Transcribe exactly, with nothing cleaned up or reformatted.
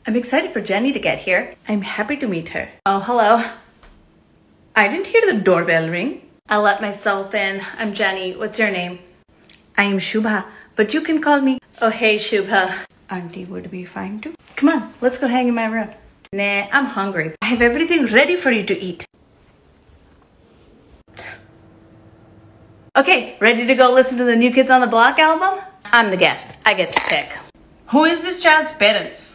I'm excited for Jenny to get here. I'm happy to meet her. Oh, hello. I didn't hear the doorbell ring. I'll let myself in. I'm Jenny. What's your name? I am Shubha, but you can call me. Oh, hey, Shubha. Auntie would be fine too. Come on, let's go hang in my room. Nah, I'm hungry. I have everything ready for you to eat. Okay, ready to go listen to the New Kids on the Block album? I'm the guest. I get to pick. Who is this child's parents?